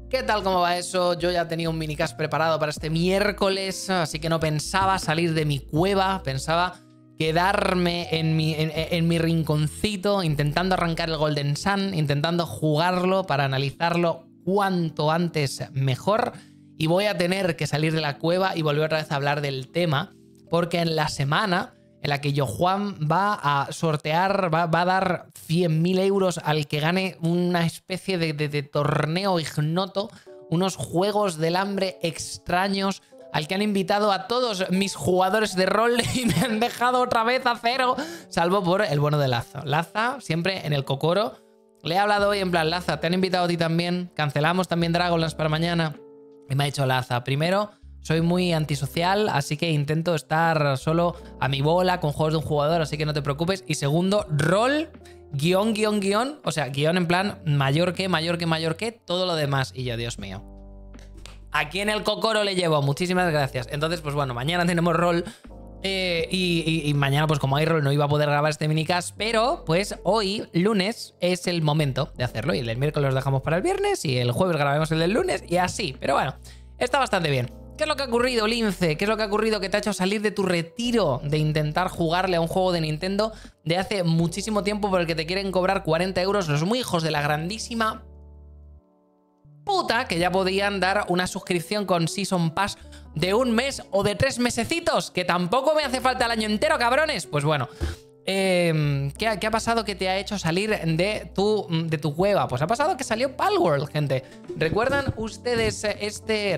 ¿Qué tal? ¿Cómo va eso? Yo ya tenía un minicast preparado para este miércoles, así que no pensaba salir de mi cueva, pensaba quedarme en mi rinconcito intentando arrancar el Golden Sun, intentando jugarlo para analizarlo cuanto antes mejor, y voy a tener que salir de la cueva y volver otra vez a hablar del tema, porque en la semana en la que Yojuan va a sortear, va a dar 100.000 euros al que gane una especie de torneo ignoto, unos juegos del hambre extraños, al que han invitado a todos mis jugadores de rol y me han dejado otra vez a cero, salvo por el bueno de Laza. Laza, siempre en el cocoro. Le he hablado hoy en plan, Laza, ¿te han invitado a ti también? ¿Cancelamos también Dragonlance para mañana? Y me ha dicho Laza, primero, soy muy antisocial, así que intento estar solo a mi bola con juegos de un jugador, así que no te preocupes. Y segundo, rol, guión, o sea, guión en plan mayor que, todo lo demás. Y yo, Dios mío. Aquí en el cocoro le llevo, muchísimas gracias. Entonces, pues bueno, mañana tenemos rol. Y mañana, pues como hay rol, no iba a poder grabar este minicast, pero pues hoy, lunes, es el momento de hacerlo. Y el miércoles lo dejamos para el viernes y el jueves grabamos el del lunes y así. Pero bueno, está bastante bien. ¿Qué es lo que ha ocurrido, Lince? ¿Qué es lo que ha ocurrido que te ha hecho salir de tu retiro de intentar jugarle a un juego de Nintendo de hace muchísimo tiempo por el que te quieren cobrar 40 euros los muy hijos de la grandísima puta que ya podían dar una suscripción con Season Pass de un mes o de 3 mesecitos? Que tampoco me hace falta el año entero, cabrones. Pues bueno, ¿qué ha pasado que te ha hecho salir de tu cueva? Pues ha pasado que salió Palworld, gente. ¿Recuerdan ustedes este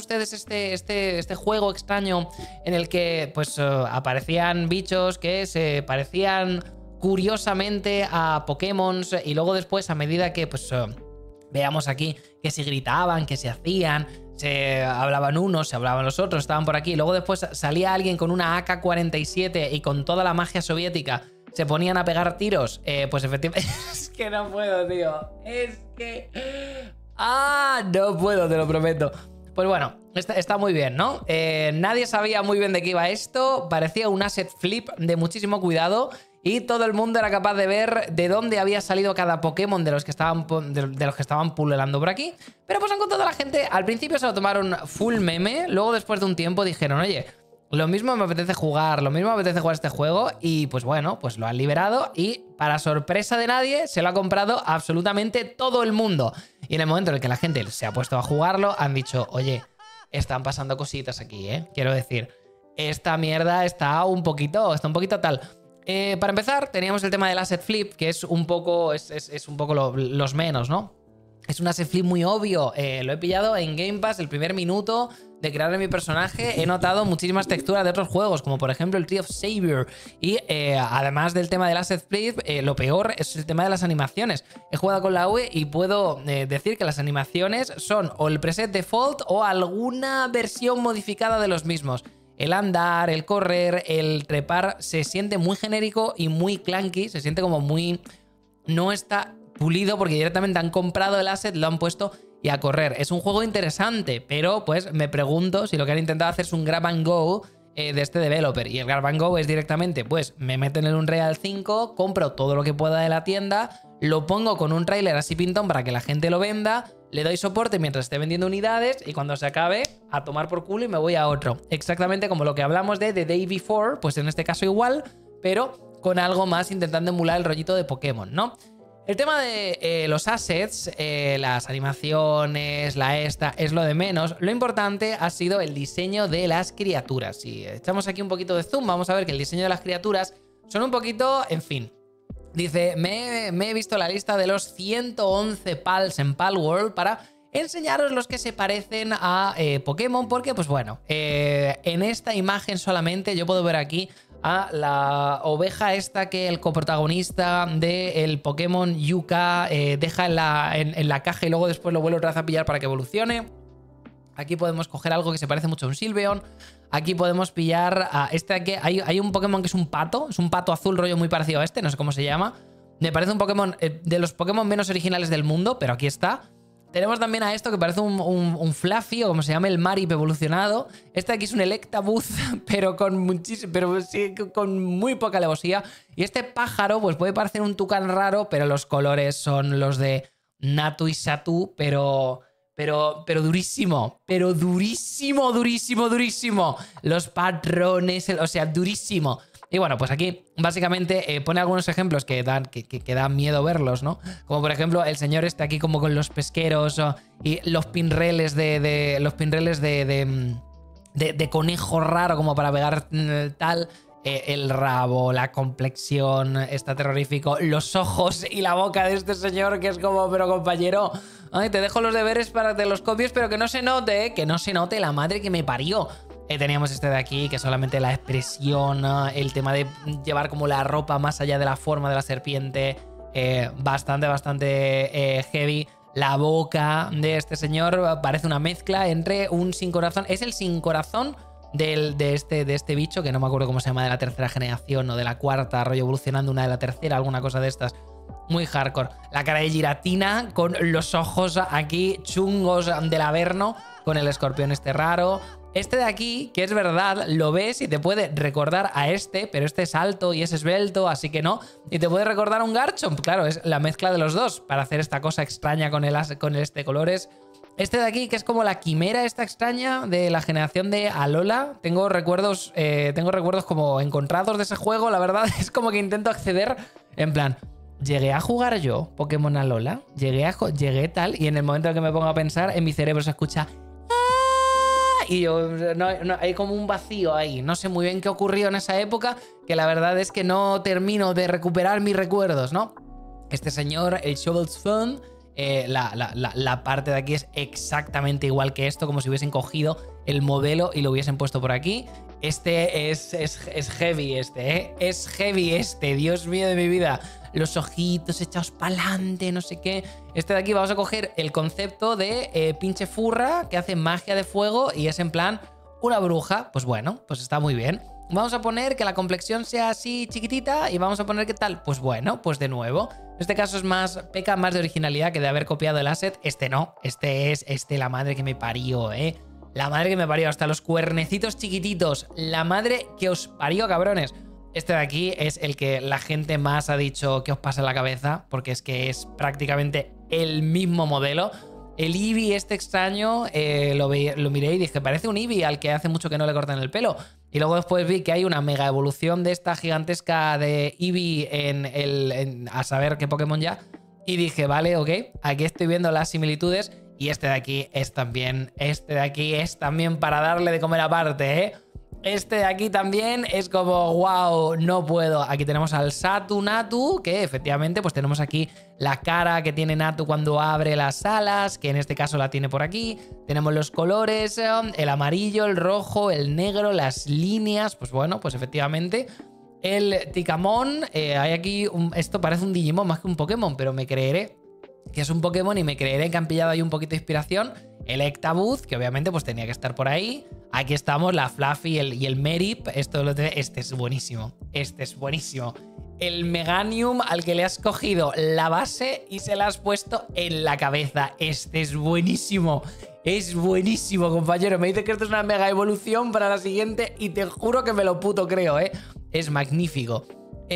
juego extraño en el que pues aparecían bichos que se parecían curiosamente a Pokémon y luego después, a medida que pues veamos aquí que se gritaban, que se hacían, se hablaban unos, se hablaban los otros, estaban por aquí, y luego después salía alguien con una AK-47 y con toda la magia soviética se ponían a pegar tiros? Pues efectivamente... Es que no puedo, tío. Es que... no puedo, te lo prometo. Pues bueno, está muy bien, ¿no? Nadie sabía muy bien de qué iba esto. Parecía un asset flip de muchísimo cuidado y todo el mundo era capaz de ver de dónde había salido cada Pokémon de los que estaban pululando por aquí. Pero pues han contado a la gente, al principio se lo tomaron full meme, luego después de un tiempo dijeron, oye, lo mismo me apetece jugar, este juego, y pues bueno, pues lo han liberado y para sorpresa de nadie se lo ha comprado absolutamente todo el mundo. Y en el momento en el que la gente se ha puesto a jugarlo, han dicho, oye, están pasando cositas aquí, ¿eh? Quiero decir, esta mierda está un poquito tal. Para empezar, teníamos el tema del asset flip, que es un poco, los menos, ¿no? Es un asset flip muy obvio. Lo he pillado en Game Pass el primer minuto de crear mi personaje. He notado muchísimas texturas de otros juegos, como por ejemplo el Tree of Savior. Y además del tema del asset flip, lo peor es el tema de las animaciones. He jugado con la UE y puedo decir que las animaciones son o el preset default o alguna versión modificada de los mismos. El andar, el correr, el trepar se siente muy genérico y muy clunky. Se siente como muy... No está pulido porque directamente han comprado el asset, lo han puesto y a correr. Es un juego interesante, pero pues me pregunto si lo que han intentado hacer es un grab and go de este developer. Y el grab and go es directamente, pues me meto en el Unreal 5, compro todo lo que pueda de la tienda, lo pongo con un tráiler así pintón para que la gente lo venda, le doy soporte mientras esté vendiendo unidades y cuando se acabe, a tomar por culo y me voy a otro. Exactamente como lo que hablamos de The Day Before, pues en este caso igual, pero con algo más intentando emular el rollito de Pokémon, ¿no? El tema de los assets, las animaciones, es lo de menos. Lo importante ha sido el diseño de las criaturas. Si echamos aquí un poquito de zoom, vamos a ver que el diseño de las criaturas son un poquito, en fin. Dice, me he visto la lista de los 111 pals en Palworld para enseñaros los que se parecen a Pokémon, porque pues bueno, en esta imagen solamente yo puedo ver aquí a la oveja esta que el coprotagonista del Pokémon Yuka deja en la caja y luego después lo vuelve otra vez a pillar para que evolucione. Aquí podemos coger algo que se parece mucho a un Sylveon. Aquí podemos pillar a este aquí. Hay un Pokémon que es un pato azul rollo muy parecido a este, no sé cómo se llama. Me parece un Pokémon de los Pokémon menos originales del mundo, pero aquí está. Tenemos también a esto que parece un Fluffy, o como se llama, el Marip evolucionado. Este de aquí es un Electabuzz, pero con muy poca alevosía. Y este pájaro, pues puede parecer un tucán raro, pero los colores son los de Natu y Satu, pero pero durísimo. Pero durísimo, durísimo, durísimo. Los patrones, o sea, durísimo. Y bueno, pues aquí básicamente pone algunos ejemplos que dan miedo verlos, ¿no? Como por ejemplo el señor este aquí como con los pesqueros y los pinreles de conejo raro como para pegar tal. El rabo, la complexión, está terrorífico. Los ojos y la boca de este señor que es como, pero compañero, ay, te dejo los deberes para que te los copies, pero que no se note, que no se note la madre que me parió. Teníamos este de aquí, que solamente la expresión, el tema de llevar como la ropa más allá de la forma de la serpiente, bastante heavy. La boca de este señor parece una mezcla entre un sin corazón. Es el sin corazón de este bicho, que no me acuerdo cómo se llama, de la tercera generación o de la cuarta, rollo evolucionando una de la tercera, alguna cosa de estas. Muy hardcore. La cara de Giratina con los ojos aquí chungos del Averno, con el escorpión este raro. Este de aquí, que es verdad, lo ves y te puede recordar a este, pero este es alto y es esbelto, así que no. Y te puede recordar a un Garchomp, claro, es la mezcla de los dos para hacer esta cosa extraña con el este colores. Este de aquí, que es como la quimera esta extraña de la generación de Alola. Tengo recuerdos como encontrados de ese juego, la verdad es como que intento acceder en plan... Llegué a jugar yo Pokémon Alola, llegué tal, y en el momento en que me pongo a pensar, en mi cerebro se escucha... Y yo, no, hay como un vacío ahí. No sé muy bien qué ocurrió en esa época, que la verdad es que no termino de recuperar mis recuerdos, ¿no? Este señor, el Shovel's Fun, la parte de aquí es exactamente igual que esto, como si hubiesen cogido el modelo y lo hubiesen puesto por aquí. Este es heavy es heavy Dios mío de mi vida. Los ojitos echados para adelante, no sé qué. Este de aquí vamos a coger el concepto de pinche furra que hace magia de fuego y es en plan una bruja. Pues bueno, pues está muy bien. Vamos a poner que la complexión sea así chiquitita y vamos a poner qué tal. Pues bueno, pues de nuevo. En este caso es peca más de originalidad que de haber copiado el asset. Este no, este la madre que me parió, La madre que me parió, hasta los cuernecitos chiquititos. La madre que os parió, cabrones. Este de aquí es el que la gente más ha dicho que os pasa en la cabeza, porque es que es prácticamente el mismo modelo. El Eevee este extraño, lo miré y dije, parece un Eevee al que hace mucho que no le cortan el pelo. Y luego después vi que hay una mega evolución de esta gigantesca de Eevee a saber qué Pokémon ya. Y dije, vale, ok, aquí estoy viendo las similitudes. Y este de aquí es también para darle de comer aparte, Este de aquí también es como, wow, no puedo. Aquí tenemos al Satu Natu, que efectivamente pues tenemos aquí la cara que tiene Natu cuando abre las alas, que en este caso la tiene por aquí. Tenemos los colores, el amarillo, el rojo, el negro, las líneas, pues bueno, pues efectivamente. El Ticamón, hay aquí, esto parece un Digimon más que un Pokémon, pero me creeré que es un Pokémon y me creeré que han pillado ahí un poquito de inspiración. El Ectabuzz, que obviamente pues tenía que estar por ahí. Aquí estamos, la Fluffy y el Merip. Este es buenísimo. Este es buenísimo. El Meganium al que le has cogido la base y se la has puesto en la cabeza. Este es buenísimo. Es buenísimo, compañero. Me dice que esto es una mega evolución para la siguiente y te juro que me lo puto creo, Es magnífico.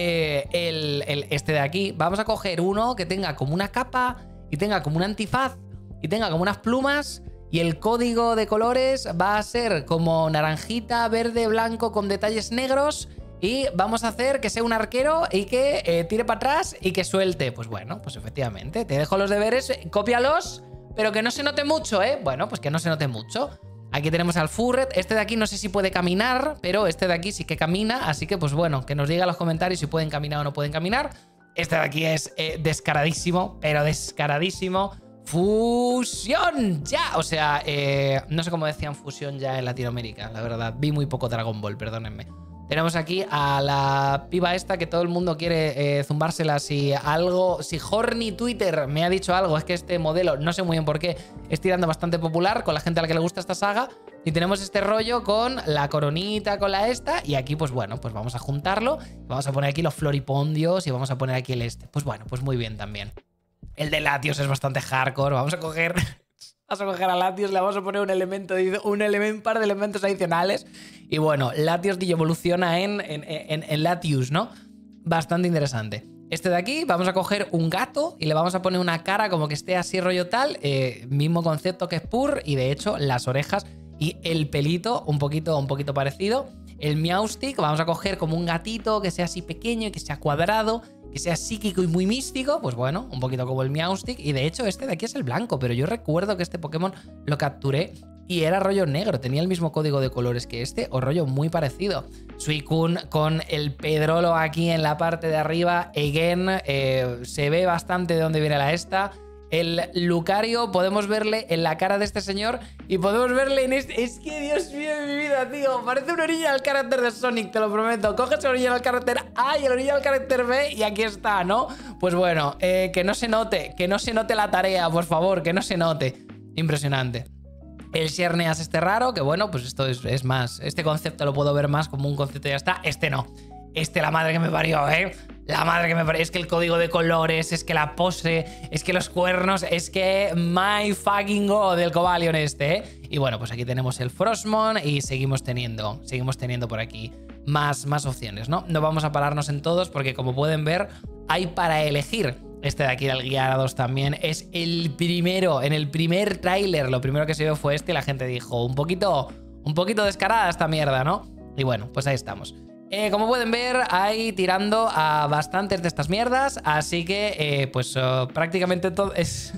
Este de aquí, vamos a coger uno que tenga como una capa y tenga como un antifaz y tenga como unas plumas y el código de colores va a ser como naranjita, verde, blanco con detalles negros y vamos a hacer que sea un arquero y que tire para atrás y que suelte. Pues bueno, pues efectivamente, te dejo los deberes, cópialos, pero que no se note mucho, Bueno, pues que no se note mucho. Aquí tenemos al Furret. Este de aquí no sé si puede caminar, pero este de aquí sí que camina. Así que, pues bueno, que nos diga en los comentarios si pueden caminar o no pueden caminar. Este de aquí es descaradísimo, pero descaradísimo. ¡Fusión! ¡Ya! O sea, no sé cómo decían fusión ya en Latinoamérica, la verdad. Vi muy poco Dragon Ball, perdónenme. Tenemos aquí a la piba esta que todo el mundo quiere zumbársela si Horny Twitter me ha dicho algo. Es que este modelo, no sé muy bien por qué, es tirando bastante popular con la gente a la que le gusta esta saga. Y tenemos este rollo con la coronita, con la esta. Y aquí, pues bueno, pues vamos a juntarlo. Vamos a poner aquí los floripondios y vamos a poner aquí el este. Pues bueno, pues muy bien también. El de Latios es bastante hardcore. Vamos a coger a Latios, le vamos a poner un par de elementos adicionales. Y bueno, Latios evoluciona en Latios, ¿no? Bastante interesante. Este de aquí, vamos a coger un gato y le vamos a poner una cara como que esté así rollo tal, mismo concepto que Spur, y de hecho las orejas y el pelito un poquito parecido. El Meowstic, vamos a coger como un gatito que sea así pequeño y que sea cuadrado, que sea psíquico y muy místico, pues bueno, un poquito como el Meowstic. Y de hecho este de aquí es el blanco, pero yo recuerdo que este Pokémon lo capturé y era rollo negro, tenía el mismo código de colores que este, o rollo muy parecido. Suicune con el pedrolo aquí en la parte de arriba, again, se ve bastante de dónde viene la esta. El Lucario, podemos verle en la cara de este señor y podemos verle en este... Es que, Dios mío de mi vida, tío, parece un original character de Sonic, te lo prometo. Coges el original character A y el original character B y aquí está, ¿no? Pues bueno, que no se note la tarea, por favor, que no se note. Impresionante. El Xerneas este raro, que bueno, pues esto es más... Este concepto lo puedo ver más como un concepto y ya está. Este no. Este, la madre que me parió, ¿eh? La madre que me parió. Es que el código de colores, es que la pose, es que los cuernos, es que my fucking god del Cobalion este, ¿eh? Y bueno, pues aquí tenemos el Frostmon y seguimos teniendo por aquí más opciones, ¿no? No vamos a pararnos en todos porque, como pueden ver, hay para elegir. Este de aquí del Gyarados también es el primero, en el primer tráiler, lo primero que se vio fue este y la gente dijo, un poquito descarada esta mierda, ¿no? Y bueno, pues ahí estamos. Como pueden ver, ahí tirando a bastantes de estas mierdas, así que prácticamente todo es...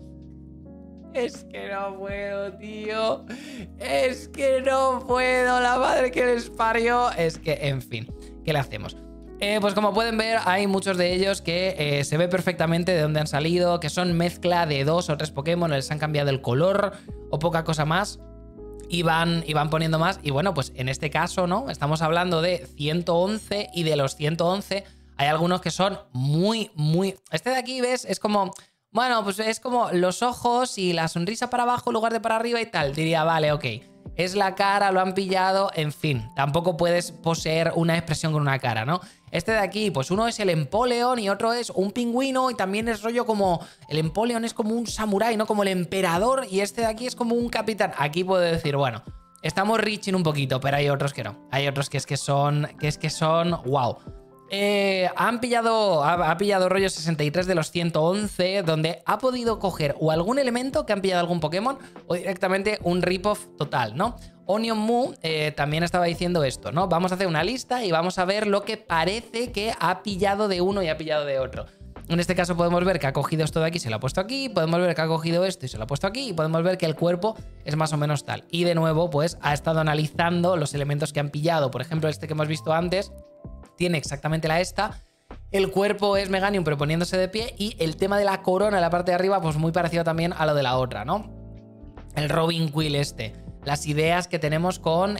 Es que no puedo, tío. Es que no puedo, la madre que les parió. Es que, en fin, ¿qué le hacemos? Pues como pueden ver, hay muchos de ellos que se ve perfectamente de dónde han salido, que son mezcla de 2 o 3 Pokémon, les han cambiado el color o poca cosa más. Y van poniendo más. Y bueno, pues en este caso, ¿no? Estamos hablando de 111 y de los 111 hay algunos que son muy... Este de aquí, ¿ves? Es como... Bueno, pues es como los ojos y la sonrisa para abajo en lugar de para arriba y tal. Diría, vale, ok. Es la cara, lo han pillado, en fin. Tampoco puedes poseer una expresión con una cara, ¿no? Este de aquí, pues uno es el Empoleon y otro es un pingüino y también es rollo como... El Empoleon es como un samurái, ¿no? Como el emperador y este de aquí es como un capitán. Aquí puedo decir, bueno, estamos reaching un poquito, pero hay otros que no. Hay otros que es que son... wow. Ha pillado rollo 63 de los 111, donde ha podido coger o algún elemento que han pillado algún Pokémon o directamente un rip-off total, ¿no? Onion Moo también estaba diciendo esto, ¿no? Vamos a hacer una lista y vamos a ver lo que parece que ha pillado de uno y ha pillado de otro. En este caso podemos ver que ha cogido esto de aquí y se lo ha puesto aquí, podemos ver que ha cogido esto y se lo ha puesto aquí y podemos ver que el cuerpo es más o menos tal. Y de nuevo, pues ha estado analizando los elementos que han pillado. Por ejemplo, este que hemos visto antes tiene exactamente la esta. El cuerpo es Meganium pero poniéndose de pie y el tema de la corona en la parte de arriba pues muy parecido también a lo de la otra, ¿no? El Robin Quill este. Las ideas que tenemos con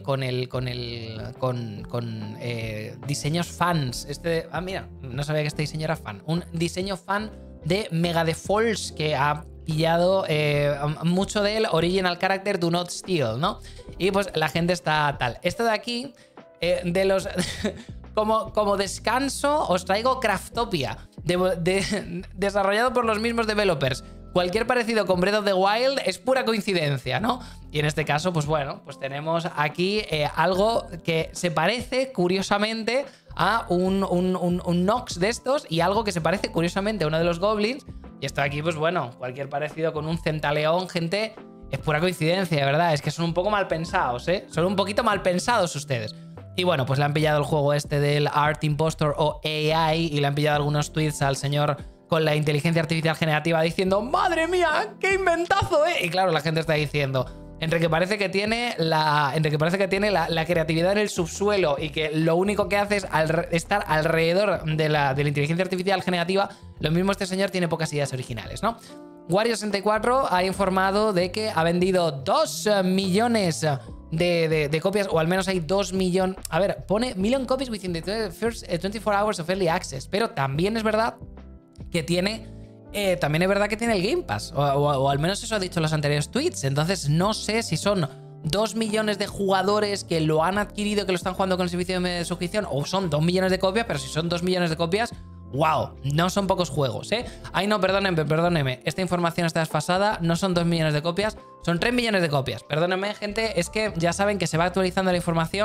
diseños fans. Mira, no sabía que este diseño era fan. Un diseño fan de Mega The Falls que ha pillado mucho del Original Character Do Not Steal, ¿no? Y pues la gente está tal. Esto de aquí, de los... Como descanso, os traigo Craftopia, desarrollado por los mismos developers. Cualquier parecido con Breath of the Wild es pura coincidencia, ¿no? Y en este caso, pues bueno, pues tenemos aquí algo que se parece, curiosamente, a un Nox de estos y algo que se parece, curiosamente, a uno de los Goblins. Y esto de aquí, pues bueno, cualquier parecido con un Centaleón, gente, es pura coincidencia, de verdad. Es que son un poco mal pensados, ¿eh? Son un poquito mal pensados ustedes. Y bueno, pues le han pillado el juego este del Art Impostor o AI y le han pillado algunos tweets al señor con la inteligencia artificial generativa diciendo ¡madre mía, qué inventazo, eh! Y claro, la gente está diciendo entre que parece que tiene la creatividad en el subsuelo y que lo único que hace es estar alrededor de la inteligencia artificial generativa, lo mismo este señor tiene pocas ideas originales, ¿no? Wario64 ha informado de que ha vendido 2 millones de copias, o al menos hay 2 millones. A ver, pone million copies within the first 24 hours of early access, pero también es verdad que tiene el Game Pass, o al menos eso ha dicho en los anteriores tweets. Entonces no sé si son 2 millones de jugadores que lo han adquirido, que lo están jugando con el servicio de suscripción, o son 2 millones de copias, pero si son 2 millones de copias, wow, no son pocos juegos, ¿eh? Ay, no, perdóneme, esta información está desfasada, no son 2 millones de copias, son 3 millones de copias. Perdónenme, gente, es que ya saben que se va actualizando la información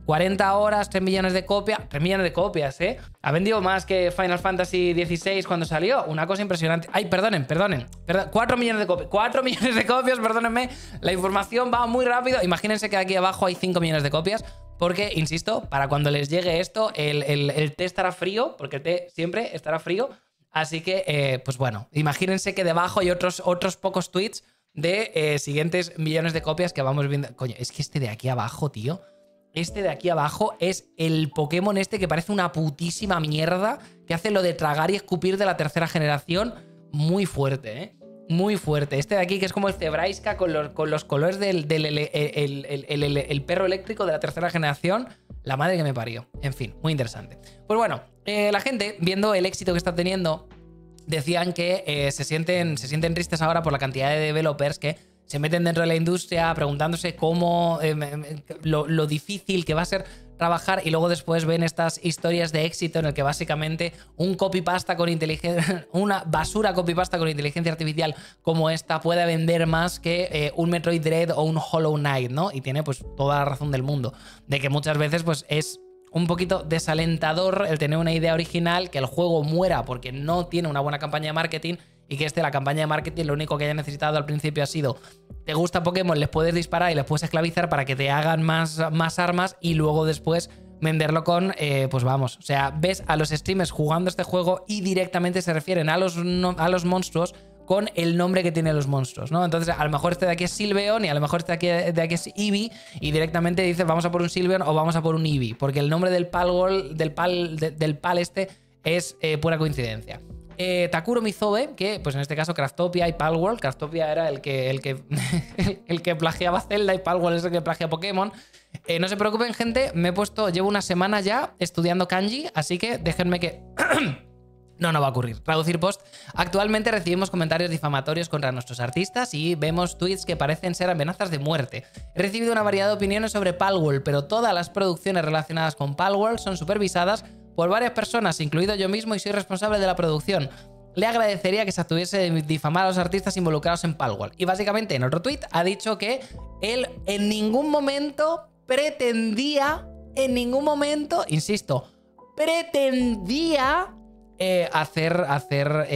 40 horas, 3 millones de copias. 3 millones de copias, ¿eh? Ha vendido más que Final Fantasy XVI cuando salió. Una cosa impresionante. Ay, perdonen. 4 millones de copias. 4 millones de copias, perdónenme. La información va muy rápido. Imagínense que aquí abajo hay 5 millones de copias. Porque, insisto, para cuando les llegue esto, el té estará frío. Porque el té siempre estará frío. Así que, pues bueno, imagínense que debajo hay otros pocos tweets de siguientes millones de copias que vamos viendo. Coño, es que este de aquí abajo, tío. Este de aquí abajo es el Pokémon este que parece una putísima mierda, que hace lo de tragar y escupir de la tercera generación. Muy fuerte, ¿eh? Muy fuerte. Este de aquí que es como el Zebraiska con los colores del perro eléctrico de la tercera generación. La madre que me parió. En fin, muy interesante. Pues bueno, la gente, viendo el éxito que está teniendo, decían que se sienten tristes ahora por la cantidad de developers que se meten dentro de la industria preguntándose cómo, lo difícil que va a ser trabajar, y luego después ven estas historias de éxito en el que básicamente un copypasta con inteligencia, una basura copypasta con inteligencia artificial como esta puede vender más que un Metroid Dread o un Hollow Knight, ¿no? Y tiene pues toda la razón del mundo, de que muchas veces pues es un poquito desalentador el tener una idea original, que el juego muera porque no tiene una buena campaña de marketing, y que la campaña de marketing lo único que haya necesitado al principio ha sido: te gusta Pokémon, les puedes disparar y les puedes esclavizar para que te hagan más armas, y luego después venderlo con, pues vamos, o sea, ves a los streamers jugando este juego y directamente se refieren a los monstruos con el nombre que tienen los monstruos, ¿no? Entonces, a lo mejor este de aquí es Sylveon y a lo mejor este de aquí es Eevee, y directamente dices vamos a por un Sylveon o vamos a por un Eevee, porque el nombre del pal este es pura coincidencia. Takuro Mizobe, que pues en este caso Craftopia y Palworld. Craftopia era el que plagiaba Zelda, y Palworld es el que plagia Pokémon. No se preocupen, gente, llevo una semana ya estudiando kanji, así que déjenme que... No va a ocurrir. Traducir post. Actualmente recibimos comentarios difamatorios contra nuestros artistas y vemos tweets que parecen ser amenazas de muerte. He recibido una variedad de opiniones sobre Palworld, pero todas las producciones relacionadas con Palworld son supervisadas por varias personas, incluido yo mismo, y soy responsable de la producción. Le agradecería que se abstuviese de difamar a los artistas involucrados en Palworld. Y básicamente en otro tweet ha dicho que él en ningún momento pretendía, insisto, pretendía hacer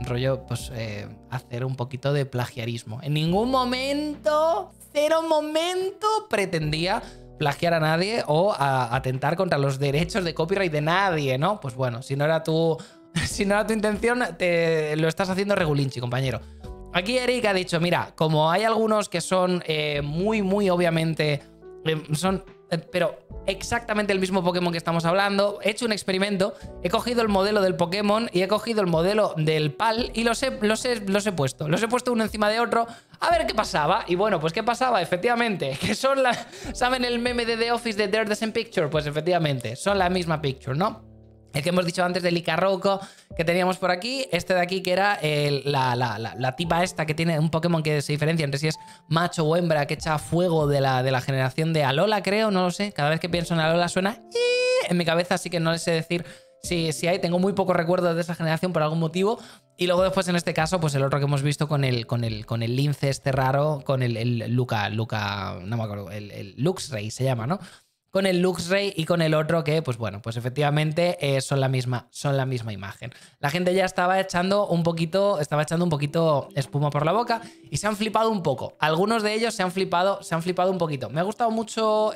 un poquito de plagiarismo. En ningún momento, cero momento, pretendía plagiar a nadie o atentar contra los derechos de copyright de nadie, ¿no? Pues bueno, si no era tu intención, lo estás haciendo regulinchi, compañero. Aquí Eric ha dicho, mira, como hay algunos que son muy obviamente... pero exactamente el mismo Pokémon que estamos hablando, he hecho un experimento, he cogido el modelo del Pokémon y he cogido el modelo del PAL y los he puesto uno encima de otro a ver qué pasaba. Y bueno, pues ¿qué pasaba? Efectivamente, que son las... ¿Saben el meme de The Office de They're the Same Picture? Pues efectivamente, son la misma picture, ¿no? El que hemos dicho antes de Licarroco que teníamos por aquí, este de aquí que era la tipa esta que tiene un Pokémon que se diferencia entre si es macho o hembra, que echa fuego de la generación de Alola, creo, no lo sé. Cada vez que pienso en Alola suena en mi cabeza, así que no sé decir si hay. Tengo muy pocos recuerdos de esa generación por algún motivo. Y luego después en este caso, pues el otro que hemos visto con el lince este raro, con el Luca, no me acuerdo, el Luxray se llama, ¿no? Con el Luxray y con el otro que, pues bueno, pues efectivamente son la misma imagen. La gente ya estaba echando un poquito espuma por la boca y se han flipado un poco. Algunos de ellos se han flipado un poquito. Me ha gustado mucho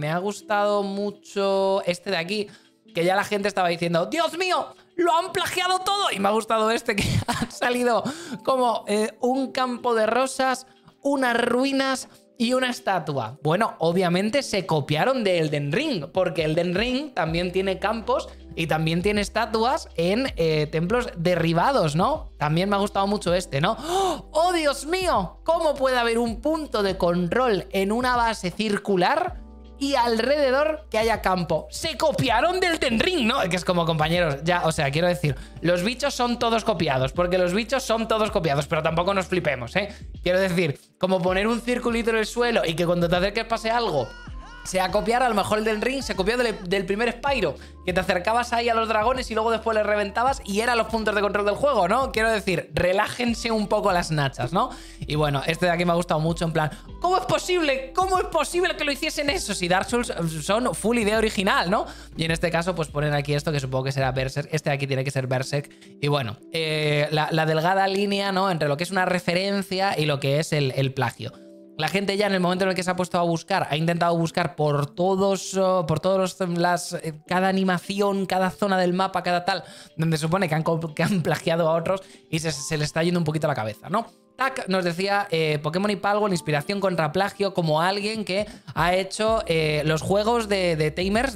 este de aquí, que ya la gente estaba diciendo, ¡Dios mío! ¡Lo han plagiado todo! Y me ha gustado este que ha salido como un campo de rosas, unas ruinas y una estatua. Bueno, obviamente se copiaron de Elden Ring, porque Elden Ring también tiene campos y también tiene estatuas en templos derribados, ¿no? También me ha gustado mucho este, ¿no? ¡Oh, Dios mío! ¿Cómo puede haber un punto de control en una base circular y alrededor que haya campo? Se copiaron del Elden Ring, ¿no? Que es como, compañeros, ya, o sea, quiero decir, los bichos son todos copiados, porque los bichos son todos copiados, pero tampoco nos flipemos, ¿eh? Quiero decir, como poner un circulito en el suelo y que cuando te acerques pase algo se ha copiado, a lo mejor el del Ring se copió del primer Spyro, que te acercabas ahí a los dragones y luego después les reventabas y eran los puntos de control del juego, ¿no? Quiero decir, relájense un poco las nachas, ¿no? Y bueno, este de aquí me ha gustado mucho, en plan, ¿cómo es posible? ¿Cómo es posible que lo hiciesen eso? Si Dark Souls son full idea original, ¿no? Y en este caso, pues ponen aquí esto que supongo que será Berserk. Este de aquí tiene que ser Berserk. Y bueno, la delgada línea, ¿no? Entre lo que es una referencia y lo que es el plagio. La gente ya en el momento en el que se ha puesto a buscar, ha intentado buscar por cada animación, cada zona del mapa, cada tal, donde supone que han plagiado a otros y se le está yendo un poquito la cabeza, ¿no? Tak nos decía Pokémon y Palworld, inspiración contra plagio, como alguien que ha hecho los juegos de tamers,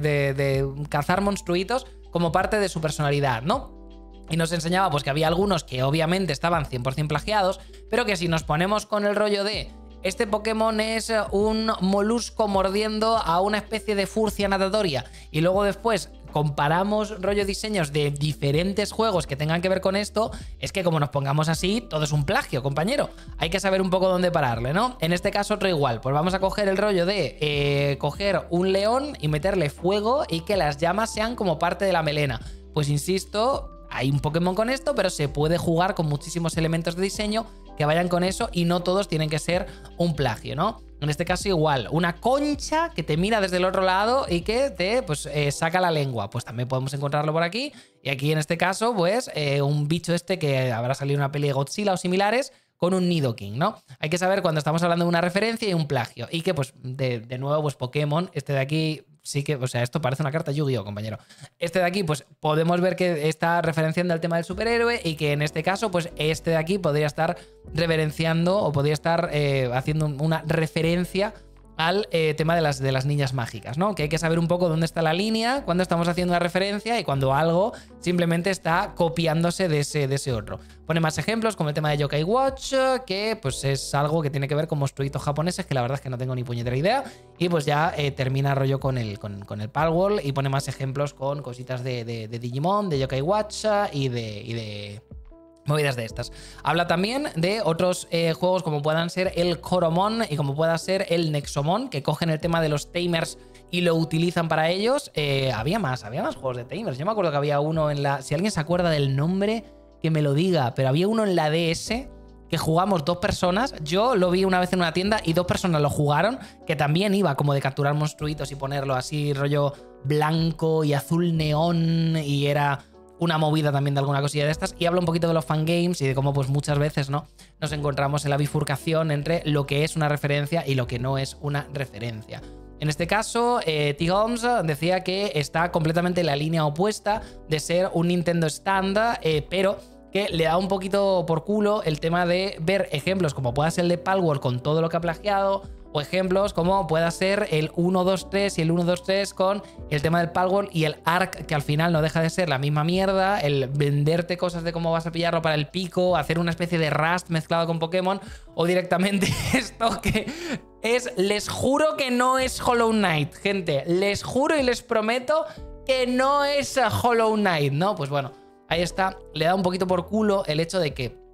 de cazar monstruitos, como parte de su personalidad, ¿no? Y nos enseñaba pues que había algunos que obviamente estaban 100% plagiados, pero que si nos ponemos con el rollo de este Pokémon es un molusco mordiendo a una especie de furcia natatoria y luego después comparamos rollo diseños de diferentes juegos que tengan que ver con esto, es que como nos pongamos así, todo es un plagio, compañero. Hay que saber un poco dónde pararle, ¿no? En este caso otro igual, pues vamos a coger el rollo de coger un león y meterle fuego y que las llamas sean como parte de la melena. Pues insisto, hay un Pokémon con esto, pero se puede jugar con muchísimos elementos de diseño que vayan con eso y no todos tienen que ser un plagio, ¿no? En este caso igual, una concha que te mira desde el otro lado y que te pues, saca la lengua. Pues también podemos encontrarlo por aquí. Y aquí en este caso, pues un bicho este que habrá salido en una peli de Godzilla o similares con un Nidoking, ¿no? Hay que saber cuando estamos hablando de una referencia y un plagio. Y que pues de nuevo, pues Pokémon, este de aquí sí que, o sea, esto parece una carta Yu-Gi-Oh, compañero. Este de aquí, pues podemos ver que está referenciando el tema del superhéroe y que en este caso, pues este de aquí podría estar reverenciando o podría estar haciendo una referencia al tema de las niñas mágicas, ¿no? Que hay que saber un poco dónde está la línea, cuando estamos haciendo una referencia y cuando algo simplemente está copiándose de ese otro. Pone más ejemplos como el tema de Yokai Watch, que pues es algo que tiene que ver con monstruitos japoneses, que la verdad es que no tengo ni puñetera idea. Y pues ya termina rollo con el Palworld y pone más ejemplos con cositas de Digimon, de Yokai Watch y de movidas de estas. Habla también de otros juegos como puedan ser el Coromon y como pueda ser el Nexomon, que cogen el tema de los tamers y lo utilizan para ellos. Había más juegos de tamers. Yo me acuerdo que había uno en la... Si alguien se acuerda del nombre, que me lo diga. Pero había uno en la DS que jugamos 2 personas. Yo lo vi una vez en una tienda y 2 personas lo jugaron, que también iba como de capturar monstruitos y ponerlo así rollo blanco y azul neón y era... una movida también de alguna cosilla de estas, y habla un poquito de los fangames y de cómo pues muchas veces, ¿no?, nos encontramos en la bifurcación entre lo que es una referencia y lo que no es una referencia. En este caso, T-Holmes decía que está completamente en la línea opuesta de ser un Nintendo Stand, pero que le da un poquito por culo el tema de ver ejemplos como pueda ser el de Palworld con todo lo que ha plagiado, o ejemplos como pueda ser el 1-2-3 y el 1-2-3 con el tema del Palworld y el Arc, que al final no deja de ser la misma mierda, el venderte cosas de cómo vas a pillarlo para el pico, hacer una especie de Rust mezclado con Pokémon, o directamente esto que es, les juro que no es Hollow Knight, gente, les juro y les prometo que no es Hollow Knight, ¿no? Pues bueno, ahí está, le da un poquito por culo el hecho de que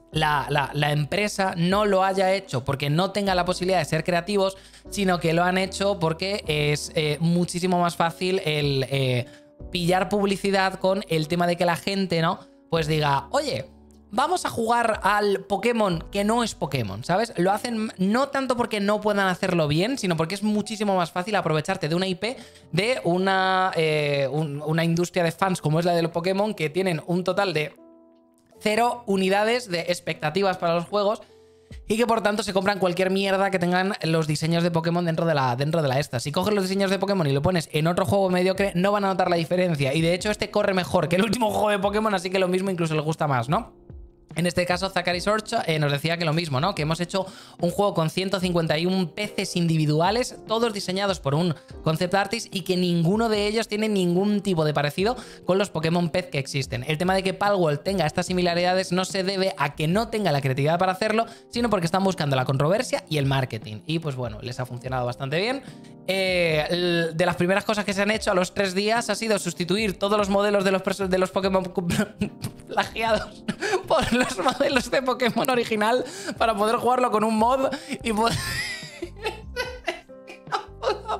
la empresa no lo haya hecho porque no tenga la posibilidad de ser creativos, sino que lo han hecho porque es muchísimo más fácil el pillar publicidad con el tema de que la gente, ¿no?, pues diga, oye, vamos a jugar al Pokémon que no es Pokémon, ¿sabes? Lo hacen no tanto porque no puedan hacerlo bien, sino porque es muchísimo más fácil aprovecharte de una IP de una industria de fans como es la de los Pokémon, que tienen un total de 0 unidades de expectativas para los juegos y que por tanto se compran cualquier mierda que tengan los diseños de Pokémon dentro de la esta. Si coges los diseños de Pokémon y lo pones en otro juego mediocre, no van a notar la diferencia. Y de hecho este corre mejor que el último juego de Pokémon, así que lo mismo incluso les gusta más, ¿no? En este caso, Zachary Sorch nos decía que lo mismo, ¿no? Que hemos hecho un juego con 151 peces individuales, todos diseñados por un concept artist y que ninguno de ellos tiene ningún tipo de parecido con los Pokémon pez que existen. El tema de que Palworld tenga estas similaridades no se debe a que no tenga la creatividad para hacerlo, sino porque están buscando la controversia y el marketing. Y pues bueno, les ha funcionado bastante bien. De las primeras cosas que se han hecho a los 3 días ha sido sustituir todos los modelos de los Pokémon plagiados por los modelos de Pokémon original para poder jugarlo con un mod y poder... No puedo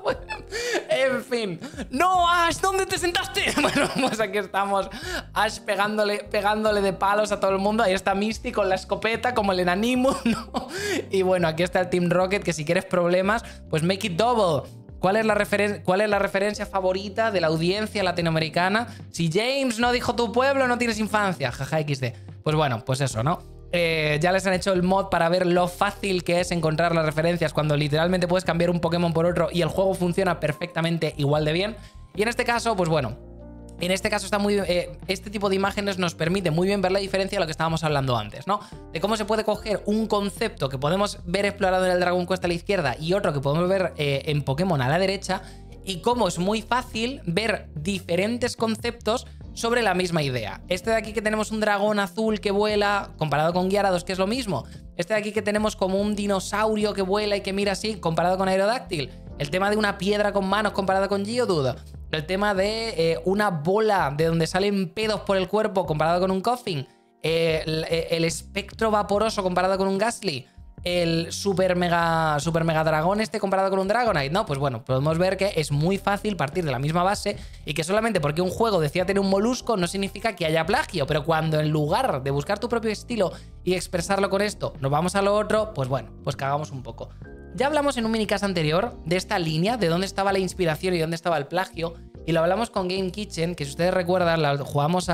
fin. ¡No, Ash! ¿Dónde te sentaste? Bueno, pues aquí estamos. Ash pegándole de palos a todo el mundo. Ahí está Misty con la escopeta, como el Enanimu, ¿no? Y bueno, aquí está el Team Rocket, que si quieres problemas, pues make it double. ¿Cuál es la referencia favorita de la audiencia latinoamericana? Si James no dijo tu pueblo, no tienes infancia. Jaja, XD. Pues bueno, pues eso, ¿no? Ya les han hecho el mod para ver lo fácil que es encontrar las referencias cuando literalmente puedes cambiar un Pokémon por otro y el juego funciona perfectamente igual de bien. Y en este caso, pues bueno, en este caso está muy este tipo de imágenes nos permite muy bien ver la diferencia de lo que estábamos hablando antes, ¿no? De cómo se puede coger un concepto que podemos ver explorado en el Dragon Quest a la izquierda y otro que podemos ver en Pokémon a la derecha, y cómo es muy fácil ver diferentes conceptos sobre la misma idea. Este de aquí que tenemos un dragón azul que vuela, comparado con Gyarados, que es lo mismo. Este de aquí que tenemos como un dinosaurio que vuela y que mira así, comparado con Aerodactyl. El tema de una piedra con manos comparado con Geodude. El tema de una bola de donde salen pedos por el cuerpo comparado con un Koffing. El espectro vaporoso comparado con un Gastly. El super mega dragón este comparado con un Dragonite, ¿no? Pues bueno, podemos ver que es muy fácil partir de la misma base y que solamente porque un juego decía tener un molusco no significa que haya plagio, pero cuando en lugar de buscar tu propio estilo y expresarlo con esto, nos vamos a lo otro, pues bueno, pues cagamos un poco. Ya hablamos en un minicast anterior de esta línea, de dónde estaba la inspiración y dónde estaba el plagio, y lo hablamos con Game Kitchen, que si ustedes recuerdan, jugamos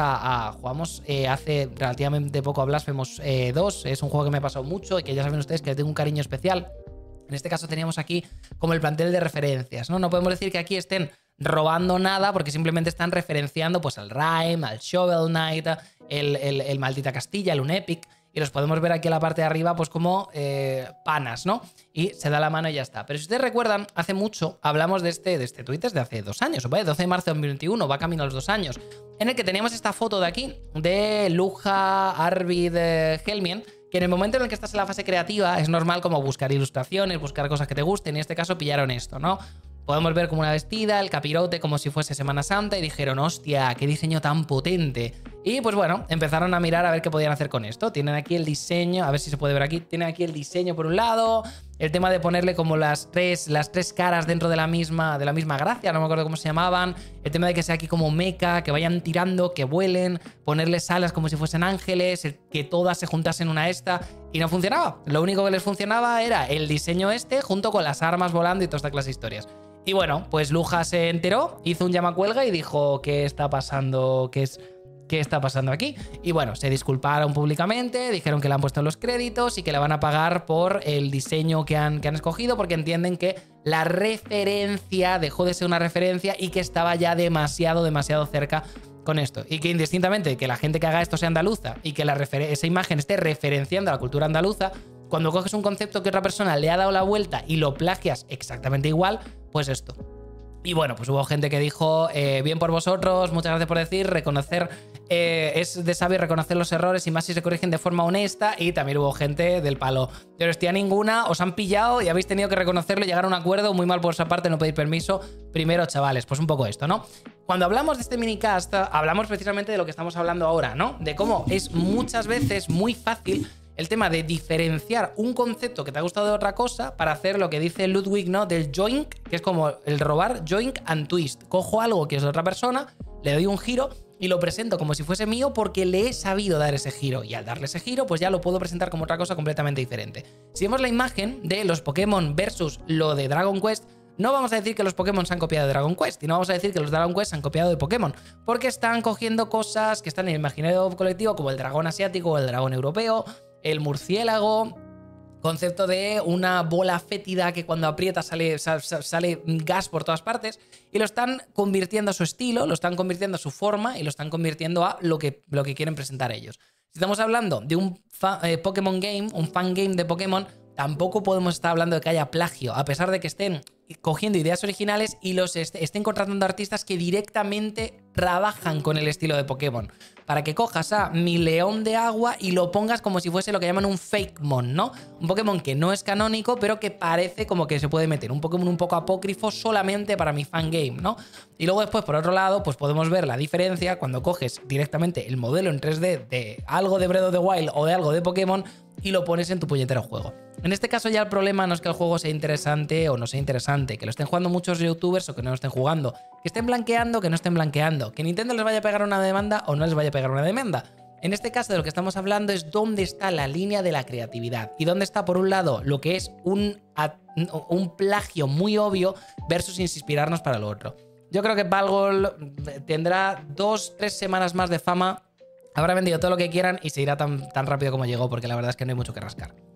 hace relativamente poco a Blasphemous 2, es un juego que me ha pasado mucho y que ya saben ustedes que le tengo un cariño especial. En este caso teníamos aquí como el plantel de referencias, ¿no? No podemos decir que aquí estén robando nada porque simplemente están referenciando pues al Rime, al Shovel Knight, el Maldita Castilla, el Unepic, y los podemos ver aquí en la parte de arriba pues como panas, ¿no? Y se da la mano y ya está. Pero si ustedes recuerdan, hace mucho hablamos de este tweet desde hace 2 años, ¿vale? 12 de marzo de 2021, va camino a los 2 años, en el que teníamos esta foto de aquí, de Luja Arvid Helmien, que en el momento en el que estás en la fase creativa es normal como buscar ilustraciones, buscar cosas que te gusten, y en este caso pillaron esto, ¿no? Podemos ver como una vestida, el capirote como si fuese Semana Santa, y dijeron, hostia, qué diseño tan potente. Y pues bueno, empezaron a mirar a ver qué podían hacer con esto. Tienen aquí el diseño, a ver si se puede ver aquí, tienen aquí el diseño por un lado, el tema de ponerle como las tres caras dentro de la misma gracia, no me acuerdo cómo se llamaban, el tema de que sea aquí como mecha, que vayan tirando, que vuelen, ponerles alas como si fuesen ángeles, que todas se juntasen una a esta, y no funcionaba. Lo único que les funcionaba era el diseño este junto con las armas volando y toda esta clase de historias. Y bueno, pues Luja se enteró, hizo un llamacuelga y dijo, ¿qué está pasando? ¿Qué está pasando aquí? Y bueno, se disculparon públicamente, dijeron que le han puesto los créditos y que le van a pagar por el diseño que han escogido, porque entienden que la referencia dejó de ser una referencia y que estaba ya demasiado cerca con esto. Y que indistintamente que la gente que haga esto sea andaluza y que esa imagen esté referenciando a la cultura andaluza, cuando coges un concepto que otra persona le ha dado la vuelta y lo plagias exactamente igual, pues esto. Y bueno, pues hubo gente que dijo, bien por vosotros, muchas gracias por decir, reconocer, es de sabio reconocer los errores y más si se corrigen de forma honesta. Y también hubo gente del palo, de honestidad ninguna, os han pillado y habéis tenido que reconocerlo y llegar a un acuerdo, muy mal por esa parte, no pedir permiso. Primero, chavales, pues un poco esto, ¿no? Cuando hablamos de este minicast, hablamos precisamente de lo que estamos hablando ahora, ¿no? De cómo es muchas veces muy fácil el tema de diferenciar un concepto que te ha gustado de otra cosa para hacer lo que dice Ludwig, ¿no? Del joink, que es como el robar, joink and twist. Cojo algo que es de otra persona, le doy un giro y lo presento como si fuese mío porque le he sabido dar ese giro. Y al darle ese giro, pues ya lo puedo presentar como otra cosa completamente diferente. Si vemos la imagen de los Pokémon versus lo de Dragon Quest, no vamos a decir que los Pokémon se han copiado de Dragon Quest y no vamos a decir que los Dragon Quest se han copiado de Pokémon, porque están cogiendo cosas que están en el imaginario colectivo, como el dragón asiático o el dragón europeo, el murciélago, concepto de una bola fétida que cuando aprieta sale gas por todas partes, y lo están convirtiendo a su estilo, lo están convirtiendo a su forma y lo están convirtiendo a lo que quieren presentar ellos. Si estamos hablando de un Pokémon game, un fan game de Pokémon, tampoco podemos estar hablando de que haya plagio, a pesar de que estén cogiendo ideas originales y los estén contratando artistas que directamente trabajan con el estilo de Pokémon. Para que cojas a mi león de agua y lo pongas como si fuese lo que llaman un Fakemon, ¿no? Un Pokémon que no es canónico, pero que parece como que se puede meter. Un Pokémon un poco apócrifo solamente para mi fangame, ¿no? Y luego después, por otro lado, pues podemos ver la diferencia cuando coges directamente el modelo en 3D de algo de Breath of the Wild o de algo de Pokémon y lo pones en tu puñetero juego. En este caso ya el problema no es que el juego sea interesante o no sea interesante, que lo estén jugando muchos youtubers o que no lo estén jugando, que estén blanqueando o que no estén blanqueando, que Nintendo les vaya a pegar una demanda o no les vaya a pegar una demanda. En este caso de lo que estamos hablando es dónde está la línea de la creatividad y dónde está por un lado lo que es un plagio muy obvio versus inspirarnos para lo otro. Yo creo que Valgol tendrá 2-3 semanas más de fama, habrá vendido todo lo que quieran y se irá tan rápido como llegó, porque la verdad es que no hay mucho que rascar.